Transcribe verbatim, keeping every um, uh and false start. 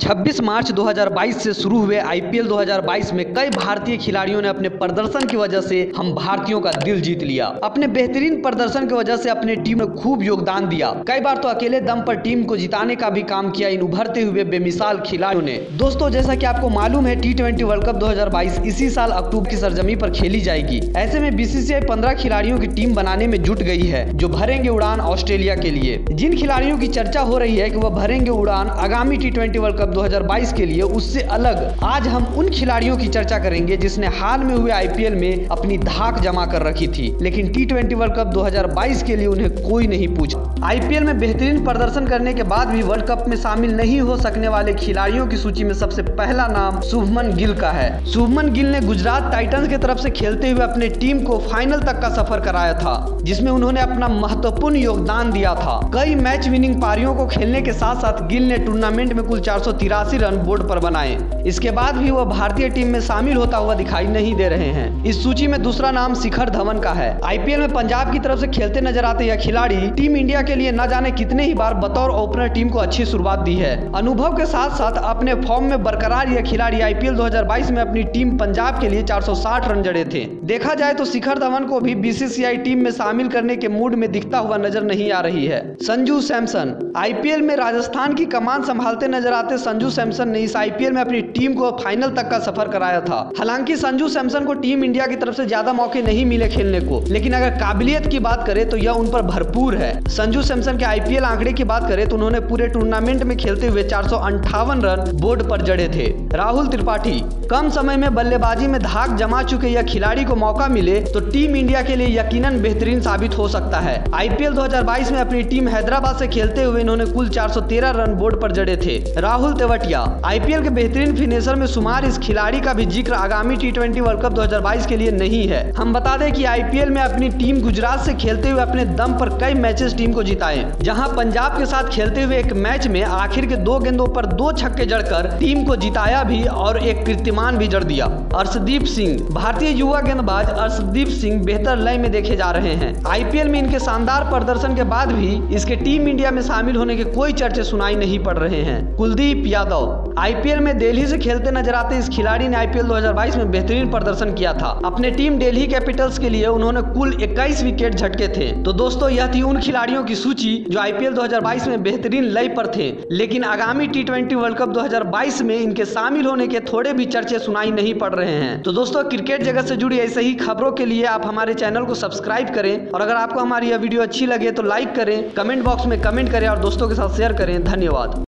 छब्बीस मार्च दो हज़ार बाईस से शुरू हुए आईपीएल दो हज़ार बाईस में कई भारतीय खिलाड़ियों ने अपने प्रदर्शन की वजह से हम भारतीयों का दिल जीत लिया। अपने बेहतरीन प्रदर्शन की वजह से अपने टीम ने खूब योगदान दिया। कई बार तो अकेले दम पर टीम को जिताने का भी काम किया इन उभरते हुए बेमिसाल खिलाड़ियों ने। दोस्तों, जैसा कि आपको मालूम है, टी ट्वेंटी वर्ल्ड कप दो हज़ार बाईस इसी साल अक्टूबर की सरजमी पर खेली जाएगी। ऐसे में बीसीसीआई पंद्रह खिलाड़ियों की टीम बनाने में जुट गई है जो भरेंगे उड़ान ऑस्ट्रेलिया के लिए। जिन खिलाड़ियों की चर्चा हो रही है कि वह भरेंगे उड़ान आगामी टी ट्वेंटी वर्ल्ड कप दो हज़ार बाईस के लिए, उससे अलग आज हम उन खिलाड़ियों की चर्चा करेंगे जिसने हाल में हुए आईपीएल में अपनी धाक जमा कर रखी थी, लेकिन टी ट्वेंटी वर्ल्ड कप दो हज़ार बाईस के लिए उन्हें कोई नहीं पूछा। आईपीएल में बेहतरीन प्रदर्शन करने के बाद भी वर्ल्ड कप में शामिल नहीं हो सकने वाले खिलाड़ियों की सूची में सबसे पहला नाम शुभमन गिल का है। शुभमन गिल ने गुजरात टाइटंस की तरफ से खेलते हुए अपने टीम को फाइनल तक का सफर कराया था, जिसमें उन्होंने अपना महत्वपूर्ण योगदान दिया था। कई मैच विनिंग पारियों को खेलने के साथ साथ गिल ने टूर्नामेंट में कुल चार सौ तिरासी रन बोर्ड पर बनाए। इसके बाद भी वह भारतीय टीम में शामिल होता हुआ दिखाई नहीं दे रहे हैं। इस सूची में दूसरा नाम शिखर धवन का है। आईपीएल में पंजाब की तरफ से खेलते नजर आते यह खिलाड़ी टीम इंडिया के लिए न जाने कितने ही बार बतौर ओपनर टीम को अच्छी शुरुआत दी है। अनुभव के साथ साथ अपने फॉर्म में बरकरार यह खिलाड़ी आईपीएल दो हज़ार बाईस में अपनी टीम पंजाब के लिए चार सौ साठ रन जड़े थे। देखा जाए तो शिखर धवन को भी बीसीसीआई टीम में शामिल करने के मूड में दिखता हुआ नजर नहीं आ रही है। संजू सैमसन आईपीएल में राजस्थान की कमान संभालते नजर आते संजू सैमसन ने इस आईपीएल में अपनी टीम को फाइनल तक का सफर कराया था। हालांकि संजू सैमसन को टीम इंडिया की तरफ से ज्यादा मौके नहीं मिले खेलने को, लेकिन अगर काबिलियत की बात करें तो यह उन पर भरपूर है। संजू सैमसन के आईपीएल आंकड़े की बात करें तो उन्होंने पूरे टूर्नामेंट में खेलते हुए चार सौ अंठावन रन बोर्ड पर जड़े थे। राहुल त्रिपाठी कम समय में बल्लेबाजी में धाक जमा चुके यह खिलाड़ी को मौका मिले तो टीम इंडिया के लिए यकीनन बेहतरीन साबित हो सकता है। आईपीएल दो हज़ार बाईस में अपनी टीम हैदराबाद से खेलते हुए इन्होंने कुल चार सौ तेरह रन बोर्ड पर जड़े थे। राहुल तेवतिया आईपीएल के बेहतरीन फिनिशर में शुमार इस खिलाड़ी का भी जिक्र आगामी टी ट्वेंटी वर्ल्ड कप दो हज़ार बाईस के लिए नहीं है। हम बता दें कि आईपीएल में अपनी टीम गुजरात से खेलते हुए अपने दम पर कई मैचेस टीम को जिताए, जहां पंजाब के साथ खेलते हुए एक मैच में आखिर के दो गेंदों पर दो छक्के जड़कर टीम को जिताया भी और एक कीर्तिमान भी जड़ दिया। अर्शदीप सिंह भारतीय युवा गेंदबाज अर्शदीप सिंह बेहतर लय में देखे जा रहे हैं। आईपीएल में इनके शानदार प्रदर्शन के बाद भी इसके टीम इंडिया में शामिल होने के कोई चर्चे सुनाई नहीं पड़ रहे हैं। कुलदीप यादव आईपीएल में दिल्ली से खेलते नजर आते इस खिलाड़ी ने आईपीएल दो हज़ार बाईस में बेहतरीन प्रदर्शन किया था। अपने टीम दिल्ली कैपिटल्स के लिए उन्होंने कुल इक्कीस विकेट झटके थे। तो दोस्तों, यह थी उन खिलाड़ियों की सूची जो आईपीएल दो हज़ार बाईस में बेहतरीन लय पर थे, लेकिन आगामी टी ट्वेंटी वर्ल्ड कप दो हज़ार बाईस में इनके शामिल होने के थोड़े भी चर्चे सुनाई नहीं पड़ रहे हैं। तो दोस्तों, क्रिकेट जगत से जुड़ी ऐसे ही खबरों के लिए आप हमारे चैनल को सब्सक्राइब करें, और अगर आपको हमारी यह वीडियो अच्छी लगे तो लाइक करें, कमेंट बॉक्स में कमेंट करें और दोस्तों के साथ शेयर करें। धन्यवाद।